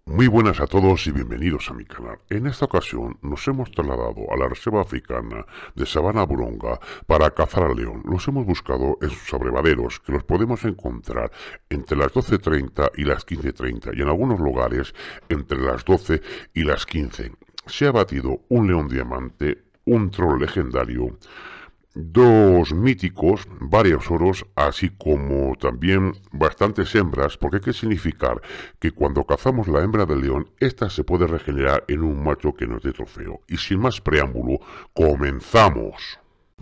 Muy buenas a todos y bienvenidos a mi canal. En esta ocasión nos hemos trasladado a la reserva africana de Sabana Buronga para cazar al león. Los hemos buscado en sus abrevaderos, que los podemos encontrar entre las 12:30 y las 15:30 y en algunos lugares entre las 12 y las 15. Se ha batido un león diamante, un troll legendario, dos míticos, varios oros, así como también bastantes hembras, porque hay que significar que cuando cazamos la hembra del león, ésta se puede regenerar en un macho que nos dé trofeo. Y sin más preámbulo, comenzamos.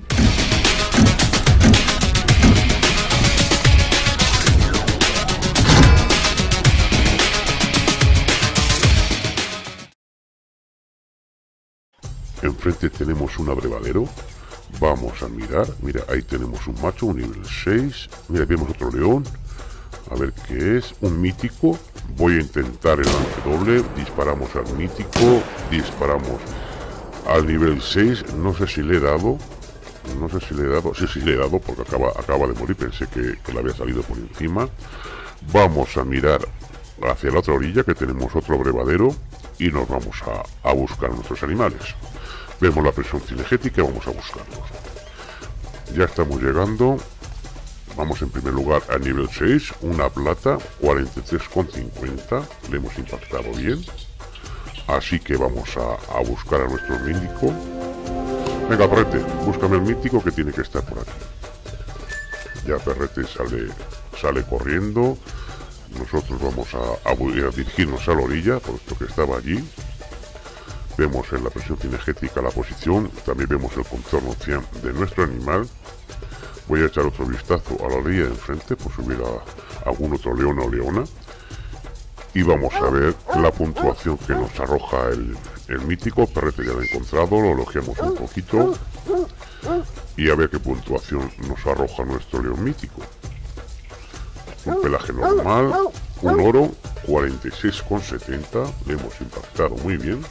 Enfrente tenemos un abrevadero. Vamos a mirar, mira, ahí tenemos un macho, un nivel 6. Mira, vemos otro león. A ver qué es, un mítico. Voy a intentar el lance doble. Disparamos al mítico, disparamos al nivel 6. No sé si le he dado. No sé si le he dado. Sí, le he dado porque acaba de morir. Pensé que le había salido por encima. Vamos a mirar hacia la otra orilla, que tenemos otro abrevadero. Y nos vamos a buscar nuestros animales. Vemos la presión cinegética y vamos a buscarlos. Ya estamos llegando. Vamos en primer lugar al nivel 6. Una plata, 43,50. Le hemos impactado bien. Así que vamos a buscar a nuestro mítico. Venga, Perrete, búscame el mítico que tiene que estar por aquí. Ya Perrete sale corriendo. Nosotros vamos a dirigirnos a la orilla, puesto que estaba allí. Vemos en la presión cinegética la posición, también vemos el contorno de nuestro animal. Voy a echar otro vistazo a la orilla de enfrente por subir a algún otro león o leona. Y vamos a ver la puntuación que nos arroja el mítico. Perrete ya lo he encontrado, lo elogiamos un poquito. Y a ver qué puntuación nos arroja nuestro león mítico. Un pelaje normal, un oro, 46,70. Le hemos impactado muy bien.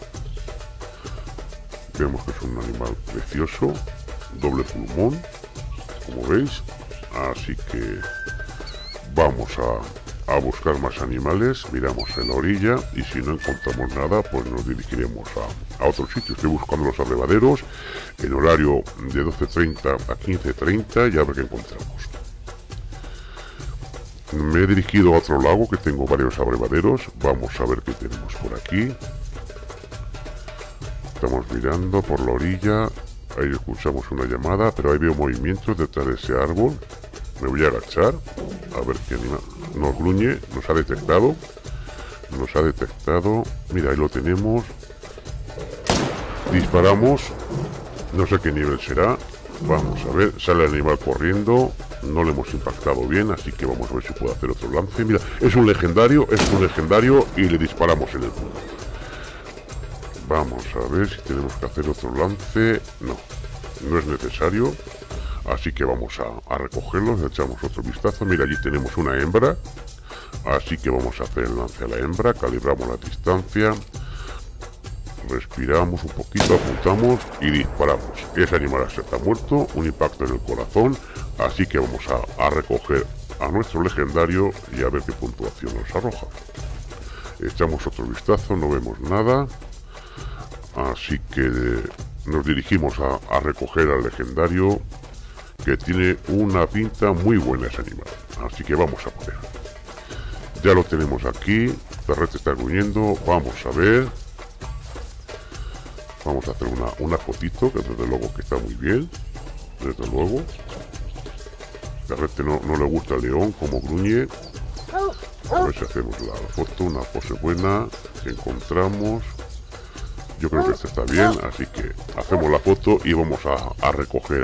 Vemos que es un animal precioso, doble pulmón, como veis. Así que vamos a buscar más animales, miramos en la orilla y si no encontramos nada, pues nos dirigiremos a otro sitio. Estoy buscando los abrevaderos en horario de 12:30 a 15:30 y a ver qué encontramos. Me he dirigido a otro lago que tengo varios abrevaderos. Vamos a ver qué tenemos por aquí. Estamos mirando por la orilla. Ahí escuchamos una llamada, pero ahí veo movimientos detrás de ese árbol. Me voy a agachar a ver qué animal nos gruñe. Nos ha detectado. Mira, ahí lo tenemos. Disparamos. No sé qué nivel será. Vamos a ver. Sale el animal corriendo. No le hemos impactado bien, así que vamos a ver si puedo hacer otro lance. Mira, es un legendario y le disparamos en el punto. Vamos a ver si tenemos que hacer otro lance. No es necesario. Así que vamos a recogerlos, echamos otro vistazo. Mira, allí tenemos una hembra. Así que vamos a hacer el lance a la hembra. Calibramos la distancia. Respiramos un poquito, apuntamos y disparamos. Ese animal está muerto, un impacto en el corazón. Así que vamos a recoger a nuestro legendario y a ver qué puntuación nos arroja. Echamos otro vistazo, no vemos nada. Así que nos dirigimos a recoger al legendario, que tiene una pinta muy buena ese animal. Así que vamos a poner. Ya lo tenemos aquí. Perrete está gruñendo. Vamos a ver. Vamos a hacer una fotito, que desde luego que está muy bien. Desde luego. Perrete no le gusta el león, como gruñe. A ver si hacemos la foto, una pose buena que encontramos. Yo creo que esta está bien, así que hacemos la foto y vamos a recoger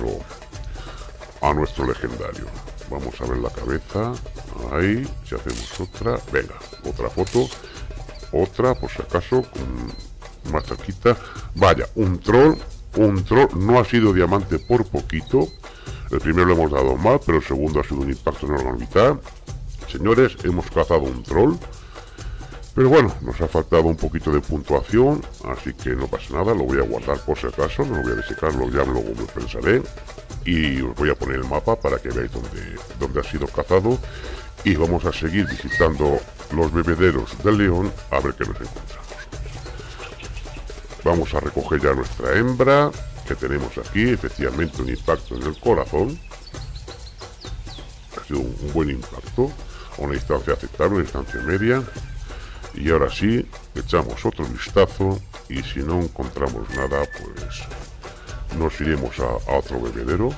a nuestro legendario. Vamos a ver la cabeza. Ahí, si hacemos otra. Venga, otra foto. Otra, por si acaso, más cerquita. Vaya, un troll. No ha sido diamante por poquito. El primero lo hemos dado mal, pero el segundo ha sido un impacto en la orbital. Señores, hemos cazado un troll. Pero bueno, nos ha faltado un poquito de puntuación, así que no pasa nada, lo voy a guardar por si acaso, no lo voy a desecarlo, ya luego me pensaré. Y os voy a poner el mapa para que veáis dónde ha sido cazado. Y vamos a seguir visitando los bebederos del león, a ver qué nos encontramos. Vamos a recoger ya nuestra hembra, que tenemos aquí, efectivamente un impacto en el corazón. Ha sido un buen impacto, a una distancia aceptable, una distancia media. Y ahora sí, echamos otro vistazo y si no encontramos nada, pues nos iremos a otro bebedero.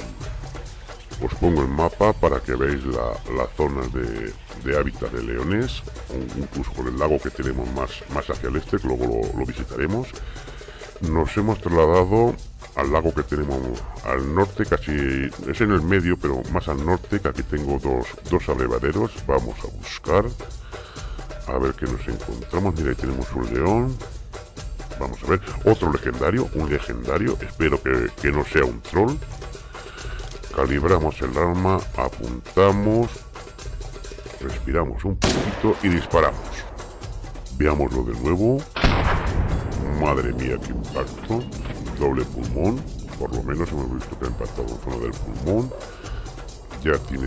Os pongo el mapa para que veáis la zona de hábitat de leones, incluso con el lago que tenemos más hacia el este, que luego lo visitaremos. Nos hemos trasladado al lago que tenemos al norte, casi es en el medio, pero más al norte, que aquí tengo dos abrevaderos. Vamos a buscar, a ver qué nos encontramos. Mira, ahí tenemos un león. Vamos a ver, otro legendario, un legendario, espero que no sea un troll. Calibramos el arma, apuntamos, respiramos un poquito y disparamos. Veámoslo de nuevo. Madre mía, qué impacto. Doble pulmón, por lo menos hemos visto que ha impactado en zona del pulmón. Ya tiene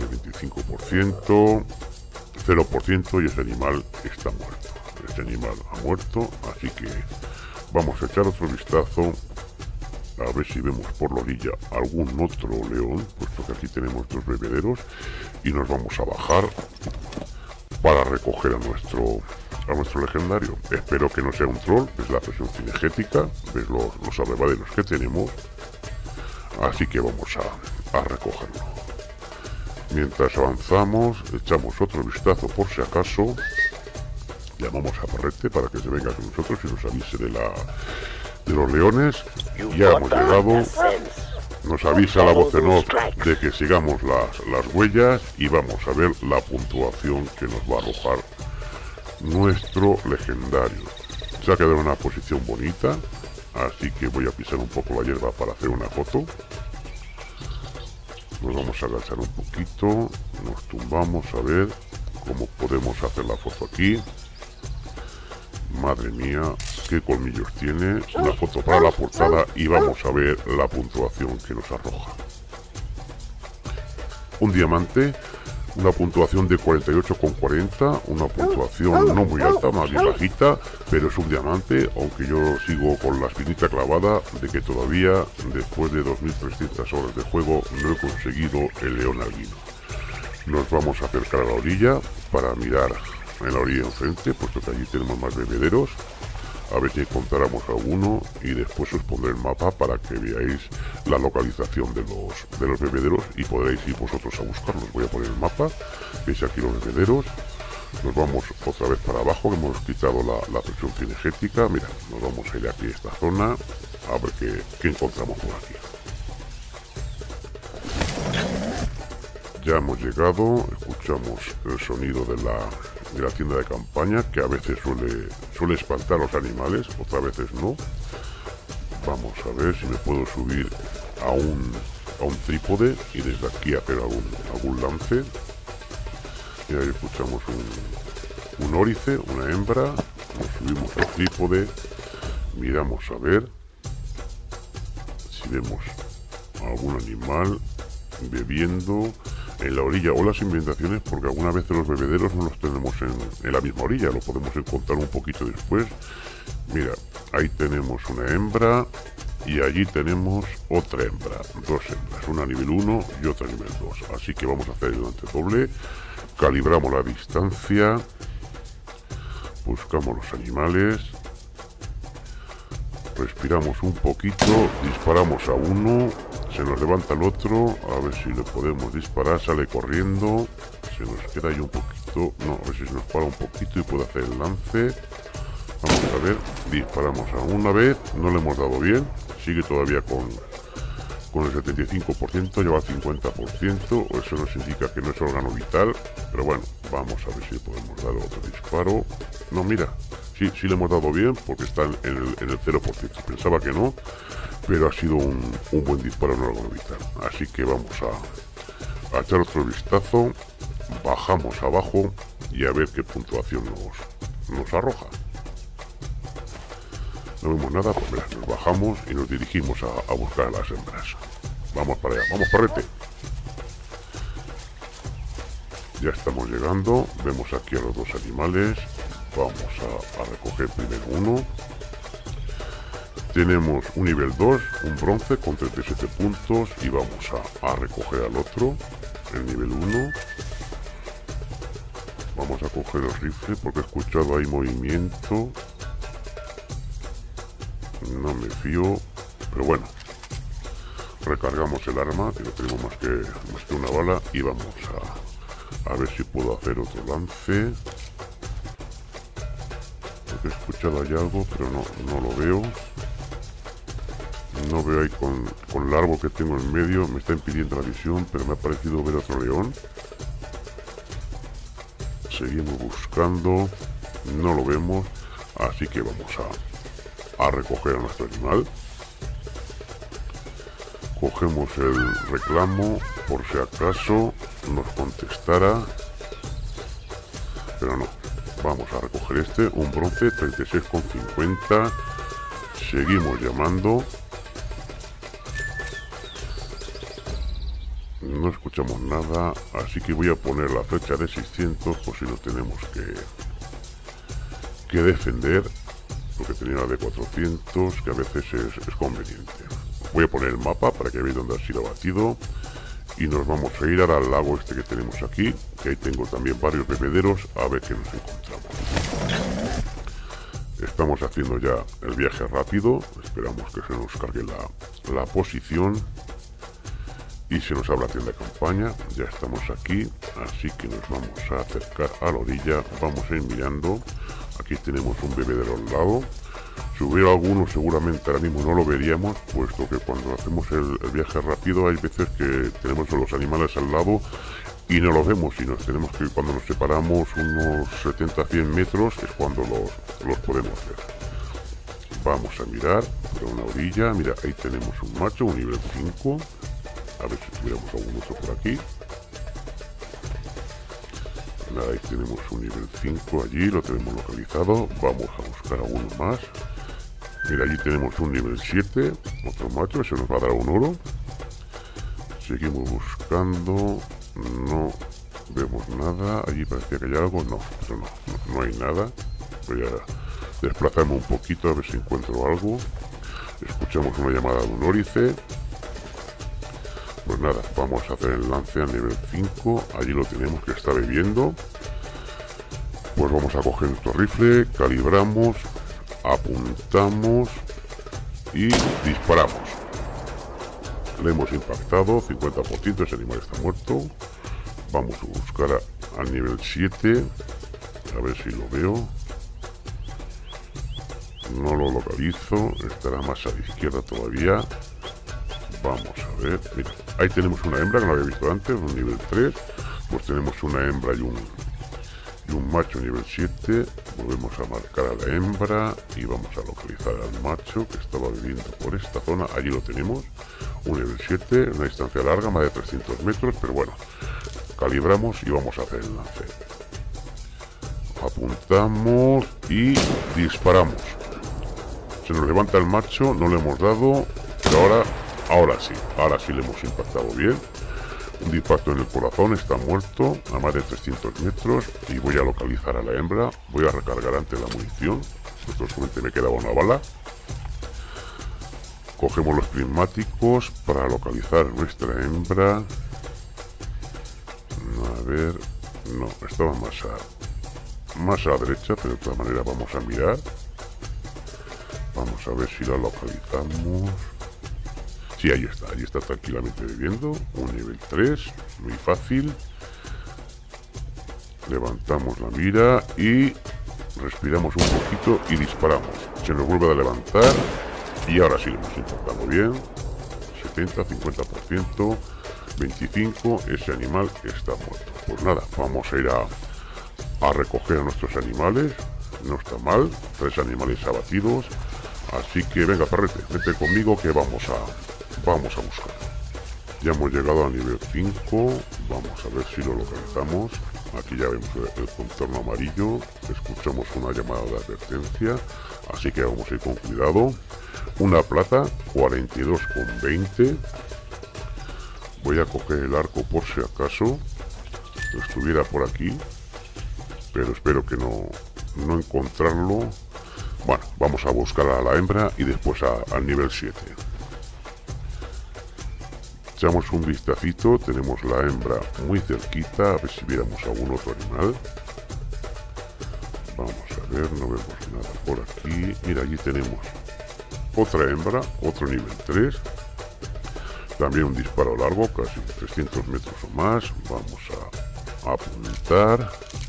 25%, 0% y ese animal está muerto. Este animal ha muerto, así que vamos a echar otro vistazo a ver si vemos por la orilla algún otro león, puesto que aquí tenemos dos bebederos, y nos vamos a bajar para recoger a nuestro legendario. Espero que no sea un troll, es la presión cinegética, ves los abrevaderos que tenemos, así que vamos a recogerlo. Mientras avanzamos, echamos otro vistazo por si acaso, llamamos a Parrete para que se venga con nosotros y nos avise de los leones. Ya hemos llegado, nos avisa la voz en off de que sigamos las huellas y vamos a ver la puntuación que nos va a arrojar nuestro legendario. Se ha quedado en una posición bonita, así que voy a pisar un poco la hierba para hacer una foto. Nos vamos a agachar un poquito, nos tumbamos a ver cómo podemos hacer la foto aquí. Madre mía, qué colmillos tiene. Una foto para la portada y vamos a ver la puntuación que nos arroja. Un diamante, una puntuación de 48,40, una puntuación no muy alta, más bien bajita, pero es un diamante, aunque yo sigo con la espinita clavada de que todavía, después de 2300 horas de juego, no he conseguido el león albino. Nos vamos a acercar a la orilla para mirar en la orilla enfrente, puesto que allí tenemos más bebederos, a ver si encontramos alguno, y después os pondré el mapa para que veáis la localización de los bebederos y podréis ir vosotros a buscarlos. Voy a poner el mapa, veis aquí los bebederos. Nos vamos otra vez para abajo, que hemos quitado la presión cinegética. Mira, nos vamos a ir aquí a esta zona a ver qué encontramos por aquí. Ya hemos llegado, escuchamos el sonido de la tienda de campaña, que a veces suele espantar a los animales, otras veces no. Vamos a ver si me puedo subir a un trípode y desde aquí hacer algún lance. Y ahí escuchamos un órice, una hembra. Nos subimos al trípode, miramos a ver si vemos algún animal bebiendo en la orilla o las inventaciones, porque algunas veces los bebederos no los tenemos en la misma orilla, lo podemos encontrar un poquito después. Mira, ahí tenemos una hembra y allí tenemos otra hembra, dos hembras, una a nivel 1 y otra a nivel 2, así que vamos a hacer el lance doble, calibramos la distancia, buscamos los animales, respiramos un poquito, disparamos a uno, se nos levanta el otro, a ver si le podemos disparar, sale corriendo, se nos queda ahí un poquito, no, a ver si se nos para un poquito y puede hacer el lance. Vamos a ver, disparamos a una vez, no le hemos dado bien, sigue todavía con el 75%, lleva 50%, eso nos indica que no es órgano vital, pero bueno, vamos a ver si podemos dar otro disparo. No, mira, sí le hemos dado bien porque está en el 0%, pensaba que no, pero ha sido un buen disparo en órgano vital, así que vamos a echar otro vistazo, bajamos abajo y a ver qué puntuación nos arroja. No vemos nada, pues mira, nos bajamos y nos dirigimos a buscar a las hembras. Vamos para allá, vamos Parrete. Ya estamos llegando, vemos aquí a los dos animales. Vamos a recoger primero uno. Tenemos un nivel 2, un bronce con 37 puntos y vamos a recoger al otro, el nivel 1. Vamos a coger el rifle porque he escuchado ahí movimiento. No me fío, pero bueno. Recargamos el arma, que no tenemos más que una bala, y vamos a ver si puedo hacer otro lance. Porque he escuchado ahí algo, pero no lo veo. No veo ahí con el árbol que tengo en medio, me está impidiendo la visión, pero me ha parecido ver otro león. Seguimos buscando, no lo vemos, así que vamos a recoger a nuestro animal. Cogemos el reclamo por si acaso nos contestara, pero no. Vamos a recoger este, un bronce 36,50. Seguimos llamando. No escuchamos nada, así que voy a poner la flecha de 600 por si nos tenemos que defender, porque tenía la de 400, que a veces es conveniente. Voy a poner el mapa para que veáis dónde ha sido abatido y nos vamos a ir ahora al lago este que tenemos aquí, que ahí tengo también varios bebederos, a ver qué nos encontramos. Estamos haciendo ya el viaje rápido, esperamos que se nos cargue la posición y se nos abra la tienda de campaña. Ya estamos aquí, así que nos vamos a acercar a la orilla, vamos a ir mirando. Aquí tenemos un bebedero al lado. Si hubiera alguno seguramente ahora mismo no lo veríamos, puesto que cuando hacemos el viaje rápido hay veces que tenemos a los animales al lado y no los vemos, y nos tenemos que, cuando nos separamos unos 70-100 metros es cuando los podemos ver. Vamos a mirar por una orilla. Mira, ahí tenemos un macho, un nivel 5. A ver si tuviéramos algún otro por aquí. Nada, ahí tenemos un nivel 5 allí, lo tenemos localizado. Vamos a buscar a uno más. Mira, allí tenemos un nivel 7, otro macho, ese nos va a dar un oro. Seguimos buscando, no vemos nada. Allí parecía que hay algo, no, pero no hay nada. Voy a desplazarme un poquito a ver si encuentro algo. Escuchamos una llamada de un órice. Pues nada, vamos a hacer el lance a nivel 5, allí lo tenemos que está bebiendo. Pues vamos a coger nuestro rifle, calibramos, apuntamos y disparamos. Le hemos impactado, 50%, ese animal está muerto. Vamos a buscar al nivel 7, a ver si lo veo. No lo localizo, estará más a la izquierda todavía. Vamos a ver, mira, ahí tenemos una hembra que no había visto antes, un nivel 3. Pues tenemos una hembra y un macho nivel 7. Volvemos a marcar a la hembra y vamos a localizar al macho que estaba viviendo por esta zona. Allí lo tenemos, un nivel 7, una distancia larga, más de 300 metros, pero bueno, calibramos y vamos a hacer el lance. Apuntamos y disparamos. Se nos levanta el macho, no le hemos dado, pero ahora sí le hemos impactado bien. Un impacto en el corazón, está muerto a más de 300 metros y voy a localizar a la hembra. Voy a recargar antes la munición, porque solamente me quedaba una bala. Cogemos los prismáticos para localizar nuestra hembra. A ver, no, estaba más a la derecha, pero de todas maneras vamos a mirar. Vamos a ver si la localizamos. Sí, ahí está tranquilamente bebiendo, un nivel 3, muy fácil. Levantamos la mira y respiramos un poquito y disparamos. Se nos vuelve a levantar y ahora sí lo hemos impactado bien. 70, 50%, 25, ese animal está muerto. Pues nada, vamos a ir a recoger a nuestros animales. No está mal, 3 animales abatidos. Así que venga, perrete, vete conmigo que vamos a buscar. Ya hemos llegado al nivel 5. Vamos a ver si lo localizamos. Aquí ya vemos el contorno amarillo. Escuchamos una llamada de advertencia. Así que vamos a ir con cuidado. Una plata, 42,20. Voy a coger el arco por si acaso. nuestra estuviera por aquí, pero espero que no encontrarlo. Bueno, vamos a buscar a la hembra y después al nivel 7. Echamos un vistacito, tenemos la hembra muy cerquita, a ver si viéramos algún otro animal. Vamos a ver, no vemos nada por aquí. Mira, allí tenemos otra hembra, otro nivel 3. También un disparo largo, casi 300 metros o más. Vamos a apuntar.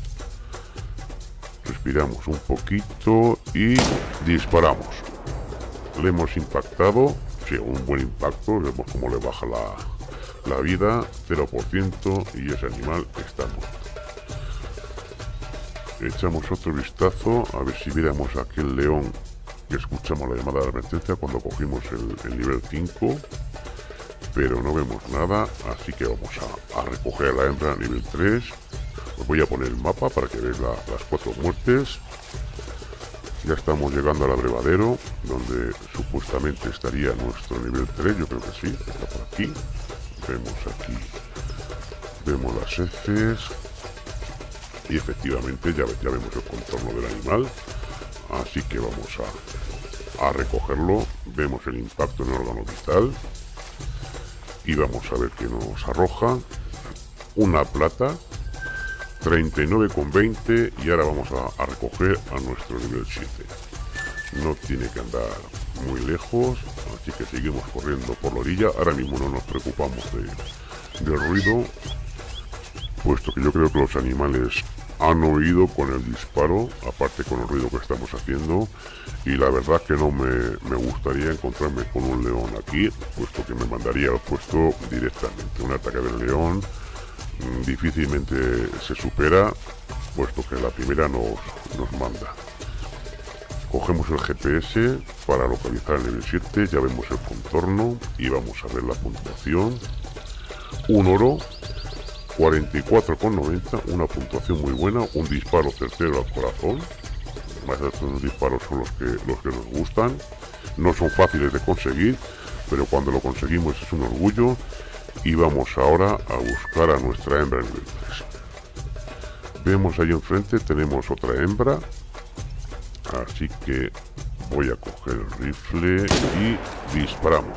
Respiramos un poquito y disparamos. Le hemos impactado. Sí, un buen impacto. Vemos cómo le baja la vida, 0%, y ese animal está muerto. Echamos otro vistazo a ver si viéramos aquel león que escuchamos la llamada de advertencia cuando cogimos el nivel 5, pero no vemos nada, así que vamos a recoger a la hembra a nivel 3. Os voy a poner el mapa para que veáis las 4 muertes. Ya estamos llegando al abrevadero, donde supuestamente estaría nuestro nivel 3, yo creo que sí, está por aquí. Vemos aquí, vemos las heces. Y efectivamente ya vemos el contorno del animal, así que vamos a recogerlo. Vemos el impacto en el órgano vital y vamos a ver qué nos arroja. Una plata, 39,20, y ahora vamos a recoger a nuestro nivel 7. No tiene que andar muy lejos, así que seguimos corriendo por la orilla. Ahora mismo no nos preocupamos del ruido, puesto que yo creo que los animales han oído con el disparo, aparte con el ruido que estamos haciendo, y la verdad que no me gustaría encontrarme con un león aquí, puesto que me mandaría al puesto directamente. Un ataque del león difícilmente se supera, puesto que la primera nos manda. Cogemos el GPS para localizar el nivel 7, ya vemos el contorno y vamos a ver la puntuación. Un oro, 44,90, una puntuación muy buena, un disparo certero al corazón. Más de estos disparos son los que nos gustan, no son fáciles de conseguir, pero cuando lo conseguimos es un orgullo. Y vamos ahora a buscar a nuestra hembra nivel 3. Vemos ahí enfrente, tenemos otra hembra, así que voy a coger el rifle y disparamos.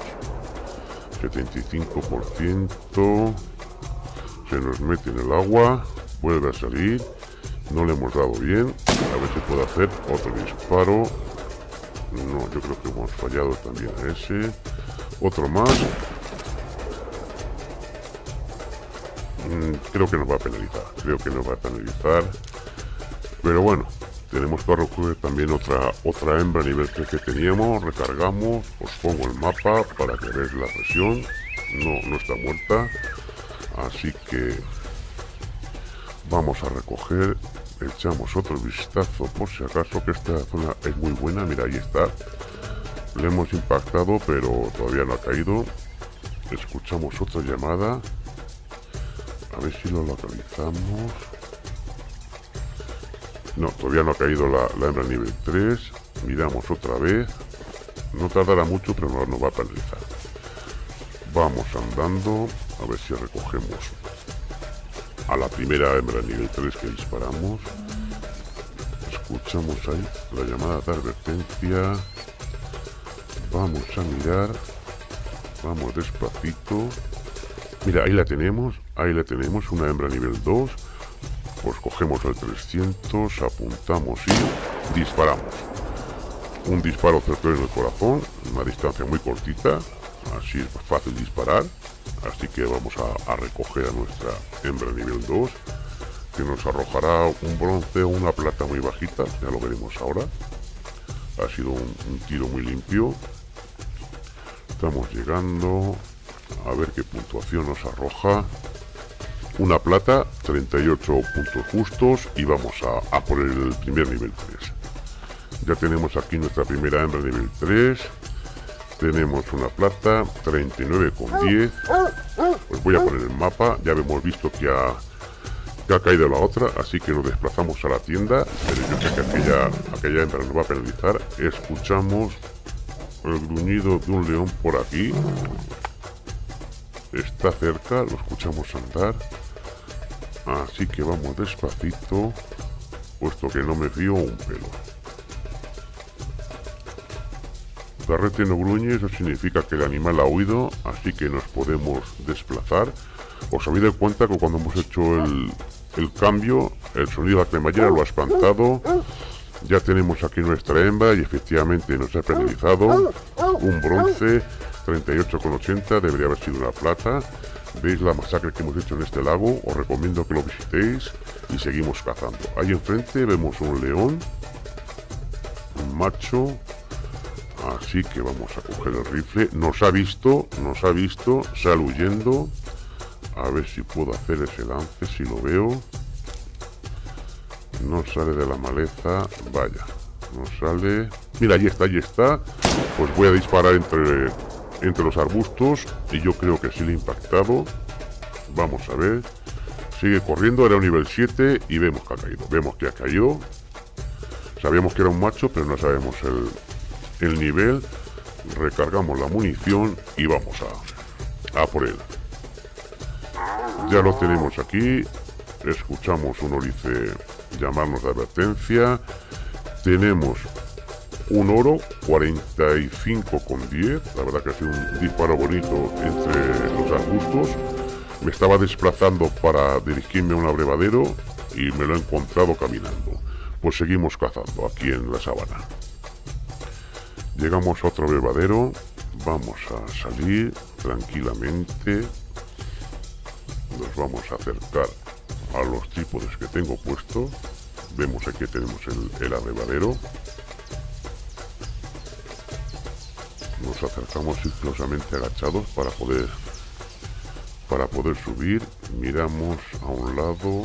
75%. Se nos mete en el agua, vuelve a salir, no le hemos dado bien. A ver si puedo hacer otro disparo. No, yo creo que hemos fallado también a ese. Otro más. Creo que nos va a penalizar, pero bueno, tenemos que recoger también otra hembra nivel 3 que teníamos. Recargamos, os pongo el mapa para que veáis la presión. No está muerta, así que vamos a recoger. Echamos otro vistazo por si acaso, que esta zona es muy buena. Mira, ahí está, le hemos impactado pero todavía no ha caído. Escuchamos otra llamada, a ver si lo localizamos. No, todavía no ha caído la hembra nivel 3. Miramos otra vez, no tardará mucho pero no nos va a penalizar. Vamos andando a ver si recogemos a la primera hembra nivel 3 que disparamos. Escuchamos ahí la llamada de advertencia. Vamos a mirar, vamos despacito. Mira, ahí la tenemos, una hembra nivel 2. Pues cogemos el 300, apuntamos y disparamos. Un disparo certero en el corazón, una distancia muy cortita, así es fácil disparar. Así que vamos a recoger a nuestra hembra nivel 2, que nos arrojará un bronce o una plata muy bajita, ya lo veremos ahora. Ha sido un tiro muy limpio. Estamos llegando a ver qué puntuación nos arroja. Una plata, 38 puntos justos, y vamos a por el primer nivel 3. Ya tenemos aquí nuestra primera hembra nivel 3. Tenemos una plata, 39,10. Os voy a poner el mapa. Ya hemos visto que ha caído la otra, así que nos desplazamos a la tienda. Pero yo sé que aquella hembra nos va a penalizar. Escuchamos el gruñido de un león por aquí. Está cerca, lo escuchamos andar. Así que vamos despacito, puesto que no me fío un pelo. Perrete no gruñe, eso significa que el animal ha huido, así que nos podemos desplazar. Os habéis dado cuenta que cuando hemos hecho el cambio, el sonido de la cremallera lo ha espantado. Ya tenemos aquí nuestra hembra y efectivamente nos ha penalizado. Un bronce, 38,80, debería haber sido una plata. Veis la masacre que hemos hecho en este lago, os recomiendo que lo visitéis y seguimos cazando. Ahí enfrente vemos un león, un macho, así que vamos a coger el rifle. Nos ha visto, sale huyendo. A ver si puedo hacer ese lance, si lo veo. No sale de la maleza, vaya, no sale. Mira, ahí está. Pues voy a disparar entre los arbustos y yo creo que sí le he impactado. Vamos a ver. Sigue corriendo, era un nivel 7 y vemos que ha caído. Sabíamos que era un macho, pero no sabemos el nivel. Recargamos la munición y vamos a por él. Ya lo tenemos aquí. Escuchamos un orice llamarnos de advertencia. Tenemos un oro, 45,10. La verdad que ha sido un disparo bonito entre los arbustos. Me estaba desplazando para dirigirme a un abrevadero y me lo he encontrado caminando. Pues seguimos cazando aquí en la sabana. Llegamos a otro abrevadero. Vamos a salir tranquilamente. Nos vamos a acercar a los trípodes que tengo puesto. Vemos aquí tenemos el abrevadero. Nos acercamos sigilosamente agachados para poder subir. Miramos a un lado,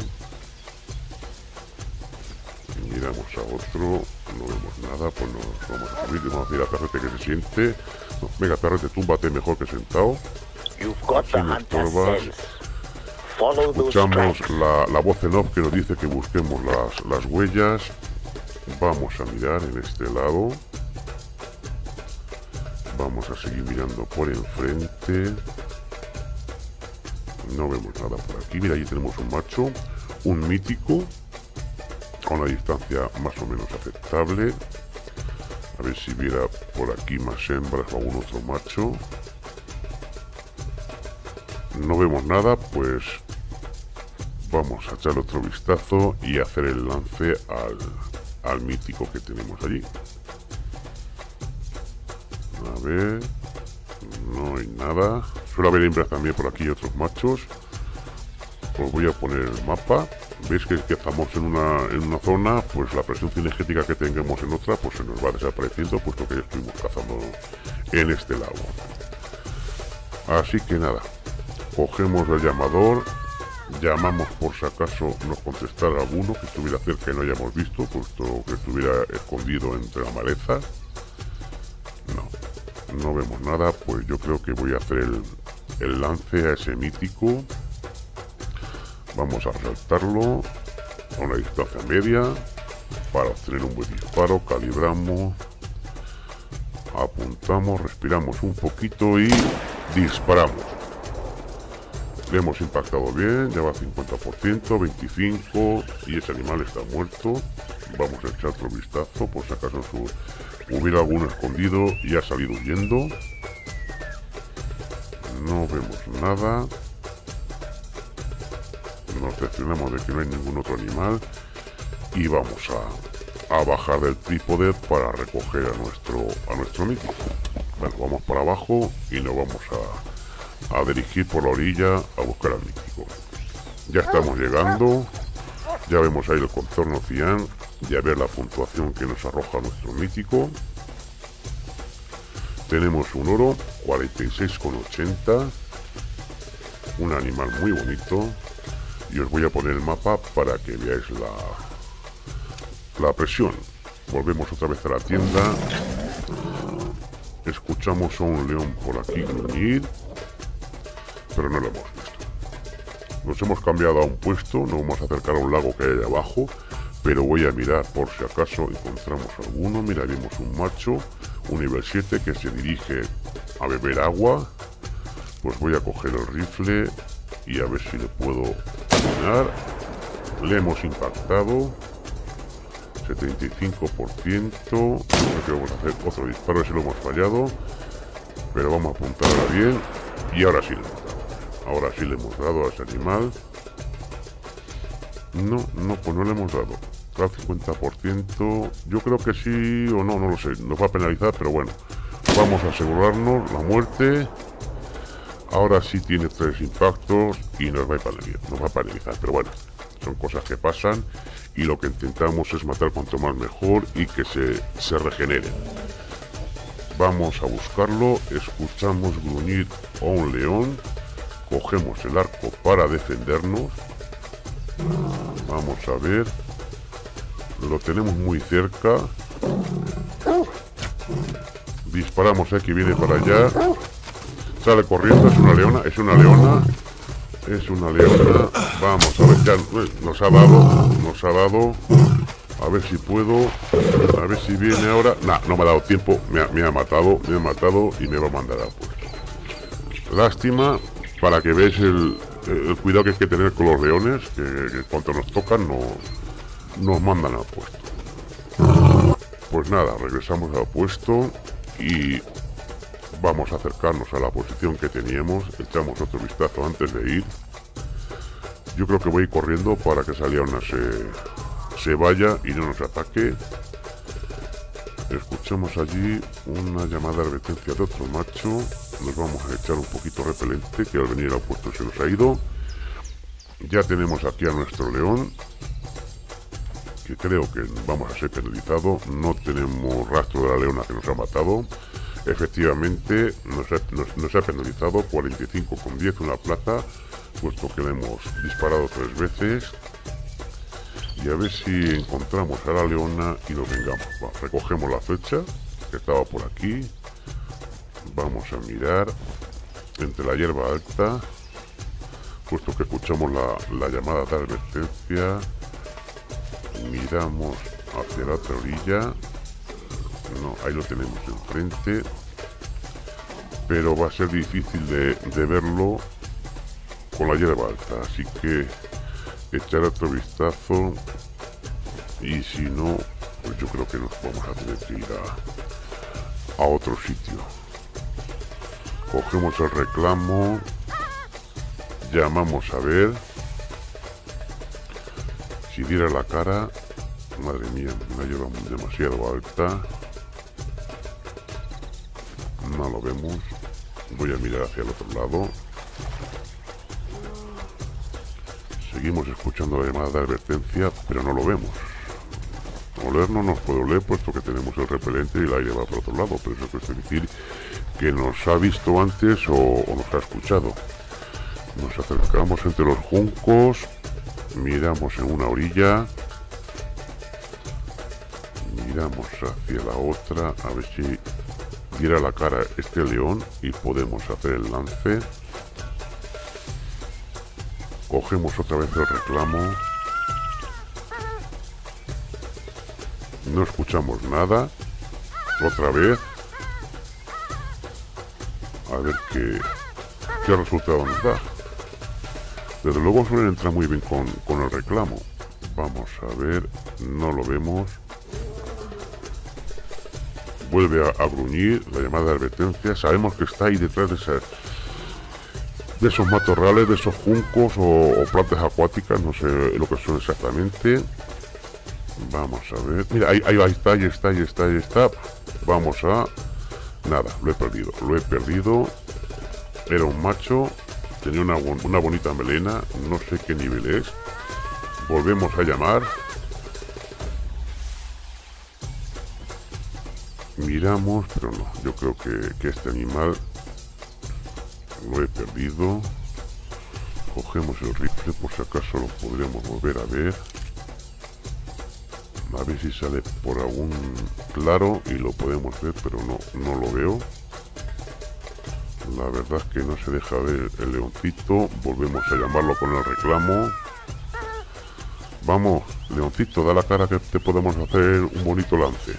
miramos a otro, no vemos nada, pues nos vamos a subir. Vamos a decir a Perrete que se siente. No, venga, Perrete, túmbate mejor que sentado. Así no estorbas. Escuchamos la voz en off que nos dice que busquemos las huellas. Vamos a mirar en este lado. Vamos a seguir mirando por enfrente. No vemos nada por aquí. Mira, allí tenemos un macho, un mítico, a una distancia más o menos aceptable. A ver si viera por aquí más hembras o algún otro macho. No vemos nada, pues vamos a echar otro vistazo y hacer el lance al mítico que tenemos allí. A ver, no hay nada. Suele haber hembras también por aquí y otros machos. Os voy a poner el mapa. Veis que estamos en una zona, pues la presión cinegética que tengamos en otra, pues se nos va desapareciendo, puesto que ya estuvimos cazando en este lago. Así que nada, cogemos el llamador, llamamos por si acaso nos contestara alguno que estuviera cerca y no hayamos visto, puesto que estuviera escondido entre la maleza. No vemos nada, pues yo creo que voy a hacer el lance a ese mítico. Vamos a resaltarlo a una distancia media para obtener un buen disparo. Calibramos, apuntamos, respiramos un poquito y disparamos. Le hemos impactado bien, ya va a 50%, 25% y ese animal está muerto. Vamos a echar otro vistazo por si acaso hubiera alguno escondido y ha salido huyendo. No vemos nada. Nos cercioramos de que no hay ningún otro animal y vamos a bajar del trípode para recoger a nuestro mítico. Bueno, vamos para abajo y nos vamos a dirigir por la orilla a buscar al mítico. Ya estamos llegando, ya vemos ahí el contorno cian y a ver la puntuación que nos arroja nuestro mítico. Tenemos un oro, 46,80, un animal muy bonito. Y os voy a poner el mapa para que veáis la presión. Volvemos otra vez a la tienda. Escuchamos a un león por aquí gruñir, pero no lo hemos visto. Nos hemos cambiado a un puesto, nos vamos a acercar a un lago que hay ahí abajo, pero voy a mirar por si acaso encontramos alguno. Mira, vemos un macho, un nivel 7 que se dirige a beber agua. Pues voy a coger el rifle Y a ver si le puedo terminar. Le hemos impactado. 75%. Creo que vamos a hacer otro disparo si lo hemos fallado. Pero vamos a apuntar ahora bien. Y ahora sí le hemos dado. Ahora sí le hemos dado a ese animal. No, pues no le hemos dado. Al 50%. Yo creo que sí o no, no lo sé. Nos va a penalizar, pero bueno. Vamos a asegurarnos la muerte. Ahora sí tiene 3 impactos y nos va a penalizar, pero bueno, son cosas que pasan y lo que intentamos es matar cuanto más mejor y que se regeneren. Vamos a buscarlo, escuchamos gruñir a un león, cogemos el arco para defendernos. Vamos a ver, lo tenemos muy cerca. Disparamos que viene para allá. Sale corriendo, es una leona, es una leona. Es una leona. Vamos a ver, ya nos ha dado. A ver si puedo. A ver si viene ahora. Nah, no me ha dado tiempo. Me ha matado y me va a mandar a puesto. Lástima, para que veáis el cuidado que hay que tener con los leones, que cuando nos tocan nos mandan a puesto. Pues nada, regresamos al puesto y vamos a acercarnos a la posición que teníamos. Echamos otro vistazo antes de ir. Yo creo que voy corriendo para que esa leona se vaya y no nos ataque. Escuchamos allí una llamada de advertencia de otro macho. Nos vamos a echar un poquito repelente, que al venir al puesto se nos ha ido. Ya tenemos aquí a nuestro león, que creo que vamos a ser penalizados. No tenemos rastro de la leona que nos ha matado. Efectivamente nos ha penalizado 45,10, una plata, puesto que le hemos disparado 3 veces. Y a ver si encontramos a la leona y nos vengamos. Recogemos la flecha que estaba por aquí. Vamos a mirar entre la hierba alta, puesto que escuchamos la llamada de advertencia. Miramos hacia la otra orilla. No, ahí lo tenemos enfrente, pero va a ser difícil de verlo con la hierba alta, así que echar otro vistazo y si no, pues yo creo que nos vamos a tener que ir a otro sitio. Cogemos el reclamo, llamamos a ver si diera la cara. Madre mía, me la lleva demasiado alta. No lo vemos. Voy a mirar hacia el otro lado. Seguimos escuchando la llamada de advertencia, pero no lo vemos. Oler no nos puede oler, puesto que tenemos el repelente y el aire va por otro lado, pero eso quiere decir que nos ha visto antes o nos ha escuchado. Nos acercamos entre los juncos, miramos en una orilla, miramos hacia la otra, a ver si diera la cara este león y podemos hacer el lance. Cogemos otra vez el reclamo. No escuchamos nada. Otra vez. A ver qué resultado nos da. Desde luego suelen entrar muy bien con el reclamo. Vamos a ver. No lo vemos. Vuelve a gruñir la llamada de advertencia. Sabemos que está ahí detrás de esos matorrales, de esos juncos o plantas acuáticas. No sé lo que son exactamente. Vamos a ver. Mira, ahí está. Vamos a... Nada, lo he perdido. Era un macho. Tenía una bonita melena. No sé qué nivel es. Volvemos a llamar. Miramos, pero no. Yo creo que este animal lo he perdido. Cogemos el rifle por si acaso lo podríamos volver a ver. A ver si sale por algún claro y lo podemos ver, pero no lo veo. La verdad es que no se deja ver el leoncito. Volvemos a llamarlo con el reclamo. Vamos, leoncito, da la cara que te podemos hacer un bonito lance.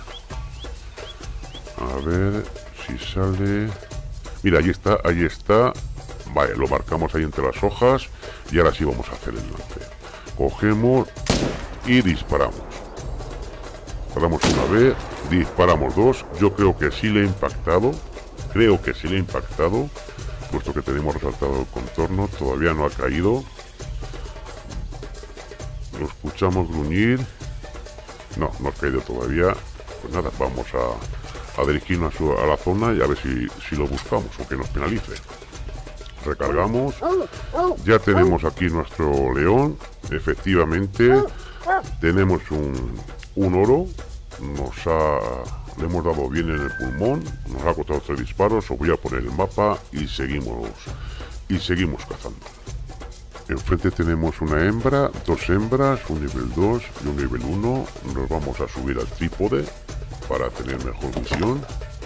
A ver si sale. Mira, ahí está. Vale, lo marcamos ahí entre las hojas y ahora sí vamos a hacer el lance. Cogemos y disparamos. Disparamos una vez, disparamos dos. Yo creo que sí le he impactado. Creo que sí le he impactado, puesto que tenemos resaltado el contorno. Todavía no ha caído. Lo escuchamos gruñir. No, no ha caído todavía. Pues nada, vamos a dirigirnos a la zona y a ver si lo buscamos o que nos penalice. Recargamos. Ya tenemos aquí nuestro león. Efectivamente, tenemos un oro. Le hemos dado bien en el pulmón. Nos ha costado 3 disparos. Os voy a poner el mapa y seguimos cazando. Enfrente tenemos una hembra, 2 hembras, un nivel 2 y un nivel 1. Nos vamos a subir al trípode para tener mejor visión.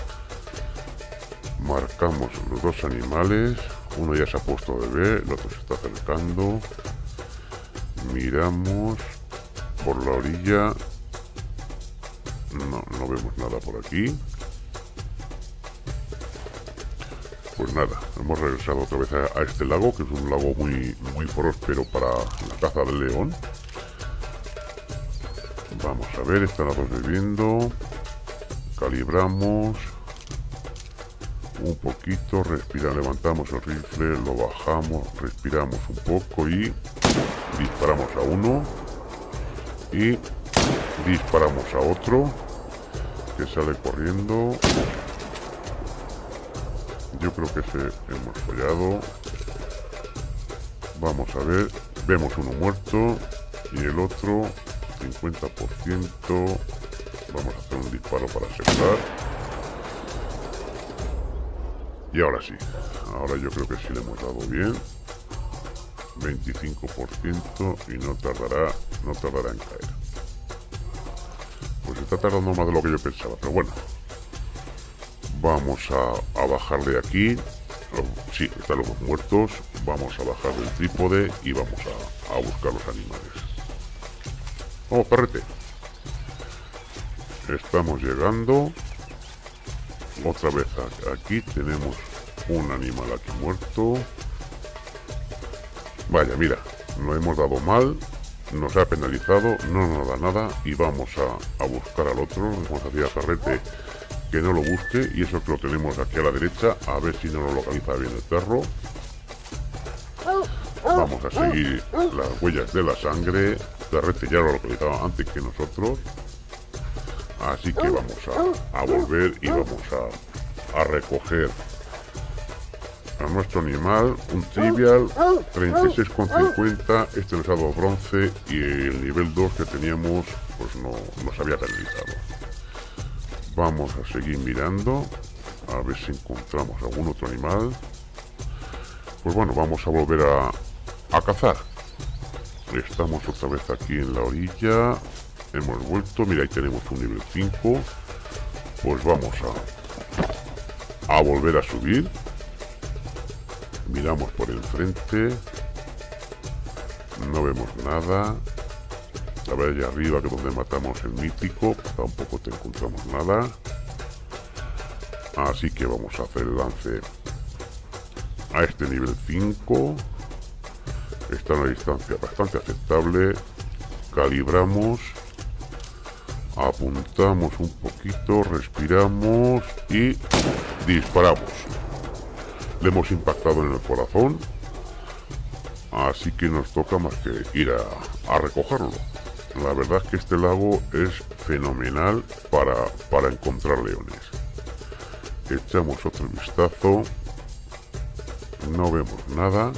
Marcamos los 2 animales. Uno ya se ha puesto a beber, el otro se está acercando. Miramos por la orilla. No vemos nada por aquí. Pues nada, hemos regresado otra vez a este lago, que es un lago muy próspero para la caza del león. Vamos a ver, están los dos bebiendo. Calibramos un poquito, levantamos el rifle, lo bajamos, respiramos un poco y disparamos a uno y disparamos a otro que sale corriendo. Yo creo que hemos fallado. Vamos a ver, vemos uno muerto y el otro 50%. Vamos a hacer un disparo para asegurar. Y ahora sí, ahora yo creo que sí le hemos dado bien. 25% y no tardará en caer. Pues está tardando más de lo que yo pensaba, pero bueno. Vamos a bajar de aquí. Sí, están los muertos. Vamos a bajar del trípode y vamos a buscar los animales. ¡Oh, perrete! Estamos llegando. Otra vez aquí tenemos un animal aquí muerto. Vaya, mira, lo hemos dado mal. Nos ha penalizado, no nos da nada. Y vamos a buscar al otro. Vamos a decir a perrete que no lo busque, y eso que lo tenemos aquí a la derecha, a ver si no lo localiza bien el perro. Vamos a seguir las huellas de la sangre. Perrete ya lo localizaba antes que nosotros, así que vamos a volver y vamos a recoger a nuestro animal. Un trivial 36,50. Este nos ha dado bronce y el nivel 2 que teníamos pues no nos había penalizado. Vamos a seguir mirando a ver si encontramos algún otro animal. Pues bueno, vamos a volver a cazar. Estamos otra vez aquí en la orilla. Hemos vuelto, mira, ahí tenemos un nivel 5. Pues vamos a volver a subir. Miramos por enfrente. No vemos nada. A ver, allá arriba, que es donde matamos el mítico, tampoco te encontramos nada. Así que vamos a hacer el lance a este nivel 5. Está a una distancia bastante aceptable. Calibramos. Apuntamos un poquito, respiramos y disparamos. Le hemos impactado en el corazón. Así que nos toca más que ir a recogerlo. La verdad es que este lago es fenomenal para encontrar leones. Echamos otro vistazo. No vemos nada.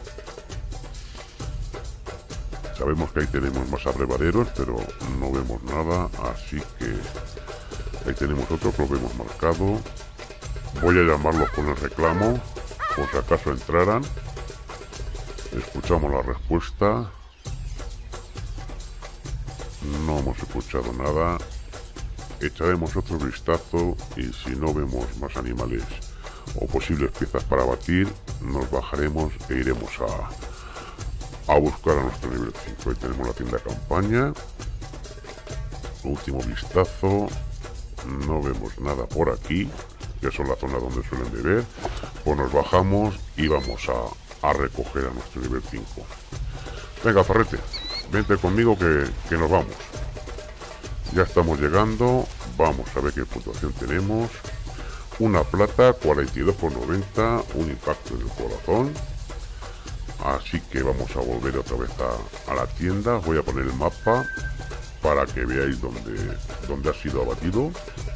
Sabemos que ahí tenemos más abrevaderos, pero no vemos nada. Así que ahí tenemos otro que lo vemos marcado. Voy a llamarlos con el reclamo, por si acaso entraran. Escuchamos la respuesta. No hemos escuchado nada. Echaremos otro vistazo y si no vemos más animales o posibles piezas para batir, nos bajaremos e iremos a buscar a nuestro nivel 5. Ahí tenemos la tienda de campaña. Último vistazo. No vemos nada por aquí. que son las zonas donde suelen beber, pues nos bajamos y vamos a recoger a nuestro nivel 5. Venga, Farrete, vente conmigo que nos vamos. Ya estamos llegando, vamos a ver qué puntuación tenemos. Una plata, 42,90, un impacto en el corazón. Así que vamos a volver otra vez a la tienda. Voy a poner el mapa para que veáis dónde ha sido abatido.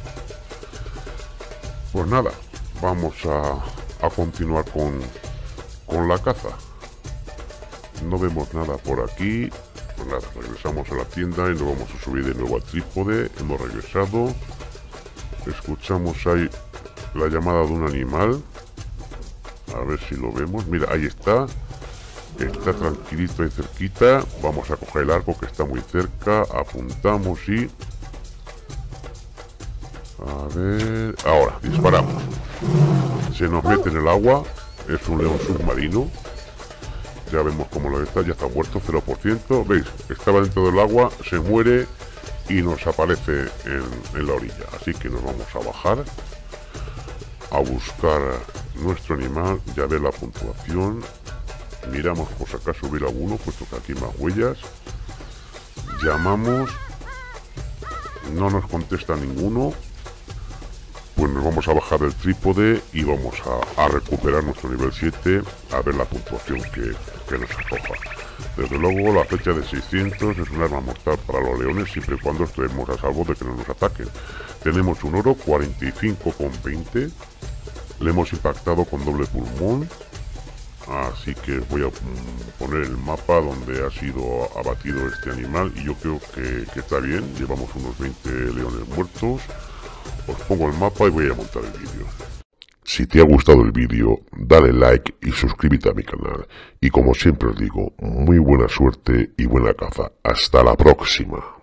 Pues nada, vamos a continuar con la caza. No vemos nada por aquí. Pues nada, regresamos a la tienda y nos vamos a subir de nuevo al trípode. Hemos regresado. Escuchamos ahí la llamada de un animal. A ver si lo vemos. Mira, ahí está. Está tranquilito ahí cerquita. Vamos a coger el arco que está muy cerca. Apuntamos y... A ver... Ahora, disparamos. Se nos mete en el agua. Es un león submarino. Ya vemos cómo lo está. Ya está muerto, 0%. ¿Veis? Estaba dentro del agua. Se muere y nos aparece en la orilla. Así que nos vamos a bajar a buscar nuestro animal. Ya ve la puntuación. Miramos por si acaso hubiera alguno, puesto que aquí hay más huellas. Llamamos. No nos contesta ninguno. Pues nos vamos a bajar del trípode y vamos a recuperar nuestro nivel 7, a ver la puntuación que nos arroja. Desde luego la flecha de 600 es un arma mortal para los leones siempre y cuando estemos a salvo de que no nos ataquen. Tenemos un oro, 45,20. Le hemos impactado con doble pulmón. Así que voy a poner el mapa donde ha sido abatido este animal y yo creo que está bien. Llevamos unos 20 leones muertos. Os pongo el mapa y voy a montar el vídeo. Si te ha gustado el vídeo, dale like y suscríbete a mi canal. Y como siempre os digo, muy buena suerte y buena caza. Hasta la próxima.